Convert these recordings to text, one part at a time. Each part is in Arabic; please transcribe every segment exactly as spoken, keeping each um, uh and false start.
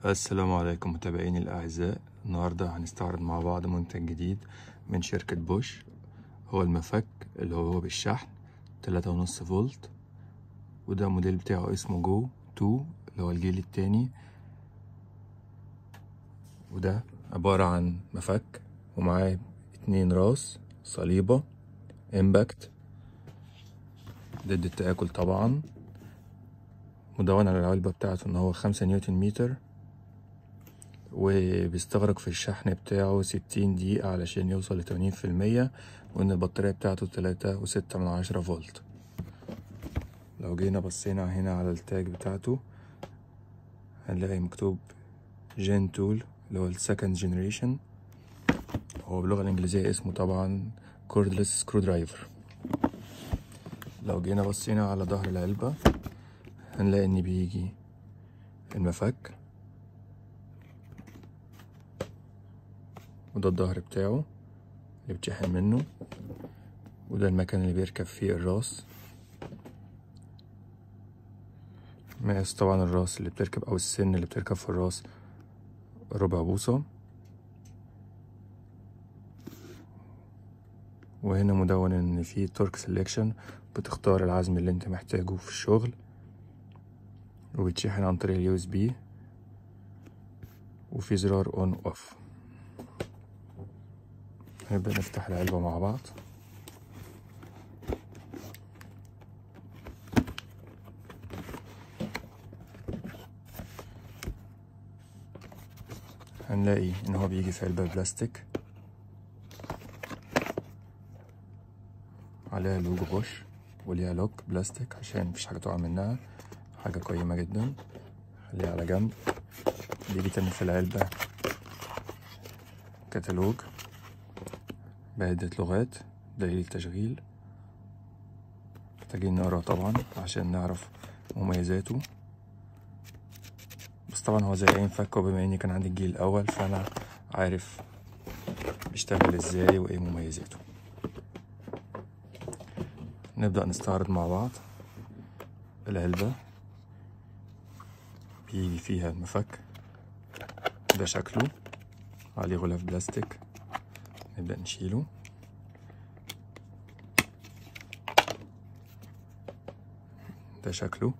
السلام عليكم متابعيني الأعزاء. النهاردة هنستعرض مع بعض منتج جديد من شركة بوش، هو المفك اللي هو بالشحن تلاتة ونص فولت، وده الموديل بتاعه اسمه جو تو اللي هو الجيل التاني. وده عبارة عن مفك ومعاه اتنين راس صليبة امباكت ضد التآكل طبعا، مدون على العلبة بتاعته ان هو خمسة نيوتن متر، وبيستغرق في الشحن بتاعه ستين دقيقة علشان يوصل لتمانين في المية، وإن البطارية بتاعته تلاتة وستة من عشرة فولت. لو جينا بصينا هنا على التاج بتاعته هنلاقي مكتوب جين تول اللي هو السكند جنريشن، هو باللغة الإنجليزية اسمه طبعا كوردلس سكرو درايفر. لو جينا بصينا على ظهر العلبة هنلاقي إن بيجي المفك، وده الظهر بتاعه اللي بتشحن منه، وده المكان اللي بيركب فيه الراس. مقاس طبعا الراس اللي بتركب او السن اللي بتركب في الراس ربع بوصة، وهنا مدون ان في تورك سيلكشن، بتختار العزم اللي انت محتاجه في الشغل، وبتشحن عن طريق اليو اس بي، وفي زرار اون اوف. هنبدأ نفتح العلبة مع بعض. هنلاقي ان هو بيجي في علبة بلاستيك عليها لوجو بوش، وليها لوك بلاستيك عشان مفيش حاجة تقع منها، حاجة قيمة جدا. خليها على جنب. بيجي تاني في العلبة كتالوج بعدة لغات، دليل التشغيل، محتاجين نقرا طبعا عشان نعرف مميزاته. بس طبعا هو زي اي مفك، وبما اني كان عندي الجيل الاول فانا عارف بيشتغل ازاي وايه مميزاته. نبدأ نستعرض مع بعض. العلبة بيجي فيها المفك، ده شكله عليه غلاف بلاستيك، نبدأ نشيله. ده شكله.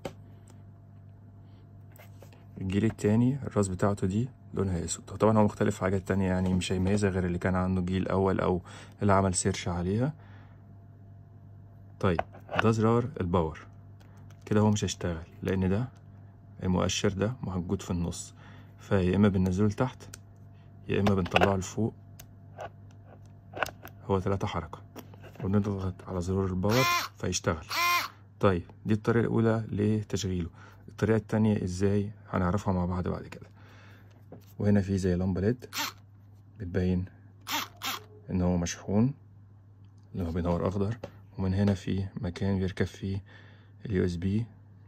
الجيل التاني الراس بتاعته دي لونها اسود، طبعا هو مختلف في حاجات تانية يعني مش هيميزها غير اللي كان عنده الجيل الاول او اللي عمل سيرش عليها. طيب ده زرار الباور، كده هو مش هيشتغل لان ده المؤشر ده موجود في النص، فيا اما بننزله لتحت يا اما بنطلعه لفوق، هو ثلاثة حركة، ونضغط على زرار الباور فيشتغل. طيب دي الطريقة الأولى لتشغيله. الطريقة التانية ازاي هنعرفها مع بعض بعد كده. وهنا في زي لمبة ليد بتبين ان هو مشحون اللي هو بينور اخضر، ومن هنا في مكان بيركب فيه اليو اس بي،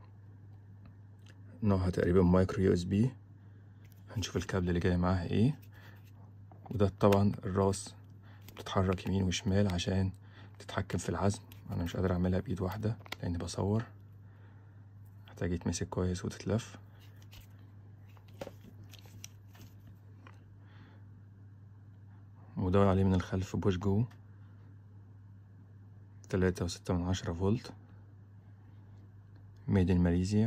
نوعها تقريبا مايكرو يو اس بي. هنشوف الكابل اللي جاي معاها ايه. وده طبعا الراس بتتحرك يمين وشمال عشان تتحكم في العزم. انا مش قادر اعملها بايد واحدة لاني بصور، محتاج يتمسك كويس وتتلف. مدور عليه من الخلف بوش جو تلاتة وستة من عشرة فولت، ميد ان ماليزيا.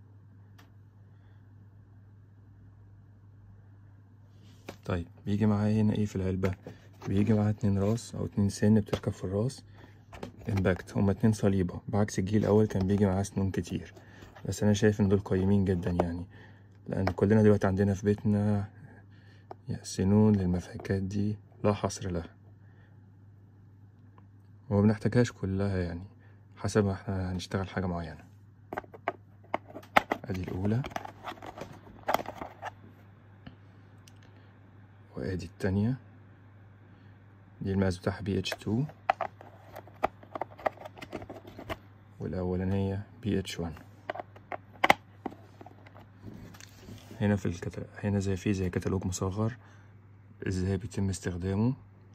طيب بيجي معاه هنا ايه في العلبة؟ بيجي معاه اتنين راس او اتنين سن بتركب في الراس امباكت، هما اتنين صليبة، بعكس الجيل الاول كان بيجي معاه سنون كتير. بس انا شايف ان دول قيمين جدا يعني، لان كلنا دلوقتي عندنا في بيتنا سنون للمفكات دي لا حصر لها، وما بنحتاجهاش كلها يعني حسب ما احنا هنشتغل حاجة معينة. ادي الاولى وادي التانية، دي المقاس بتاعها بي اتش اتنين، والاولانية بي اتش واحد. هنا في الكتالوج هنا زي في زي كتالوج مصغر ازاي بيتم استخدامه.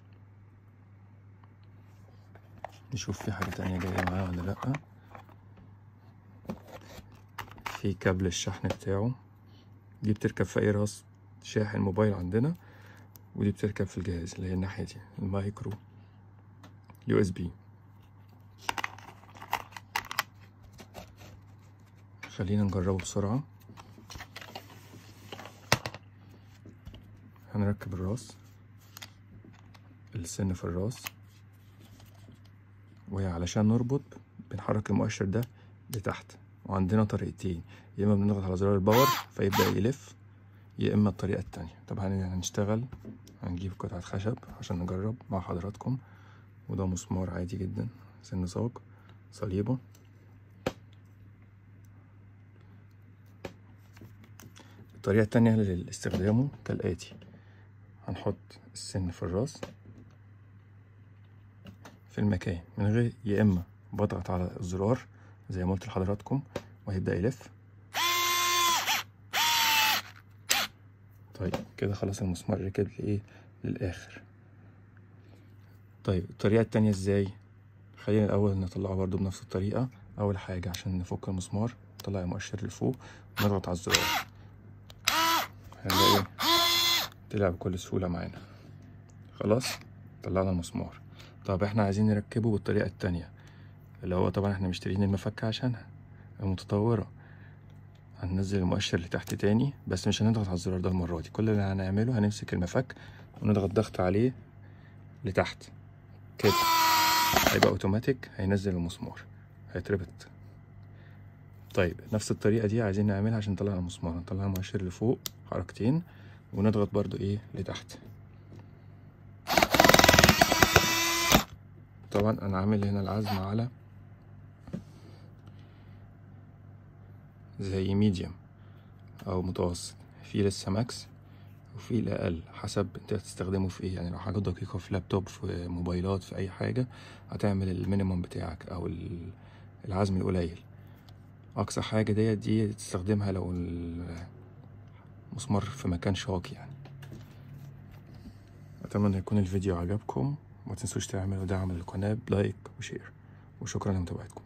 نشوف في حاجة تانية جاية معاه ولا لأ. في كابل الشحن بتاعه دي بتركب في اي راس شاحن موبايل عندنا، ودي بتركب في الجهاز اللي هي الناحية دي المايكرو يو اس بي. خلينا نجربه بسرعة. هنركب الراس، السن في الراس، وعلشان نربط بنحرك المؤشر ده لتحت. وعندنا طريقتين، يا اما بنضغط على زرار الباور فيبدأ يلف، يا اما الطريقة التانية. طب هنشتغل، هنجيب قطعة خشب عشان نجرب مع حضراتكم. وده مسمار عادي جدا، سن صاج، صليبة. الطريقة التانية لاستخدامه كالآتي: هنحط السن في الراس في المكان من غير، يا اما بضغط على الزرار زي ما قلت لحضراتكم وهيبدأ يلف. طيب كده خلاص المسمار ركب لايه للاخر. طيب الطريقة التانية ازاي؟ خلينا الاول نطلعه برضو بنفس الطريقة. اول حاجة عشان نفك المسمار نطلع المؤشر لفوق ونضغط على الزرار، هنلاقي طلع بكل سهولة معانا. خلاص طلعنا المسمار. طب احنا عايزين نركبه بالطريقة التانية، اللي هو طبعا احنا مشترين المفكة عشانها المتطورة. هننزل المؤشر لتحت تاني، بس مش هنضغط على الزرار ده المرة دي. كل اللي هنعمله هنمسك المفك ونضغط ضغط عليه لتحت كده، هيبقى اوتوماتيك هينزل المسمار، هيتربط. طيب نفس الطريقة دي عايزين نعملها عشان نطلع المسمار. نطلع المؤشر لفوق حركتين ونضغط برضو ايه لتحت. طبعا انا عامل هنا العزم على زي ميديوم او متوسط، في لسه ماكس وفي الاقل حسب انت هتستخدمه في ايه. يعني لو حاجه دقيقه في لابتوب، في موبايلات، في اي حاجه، هتعمل المينيموم بتاعك او العزم القليل. اقصى حاجه ديت دي تستخدمها لو المسمار في مكان شاق يعني. اتمنى يكون الفيديو عجبكم، وما تنسوش تعملوا دعم للقناه بلايك وشير، وشكرا لمتابعتكم.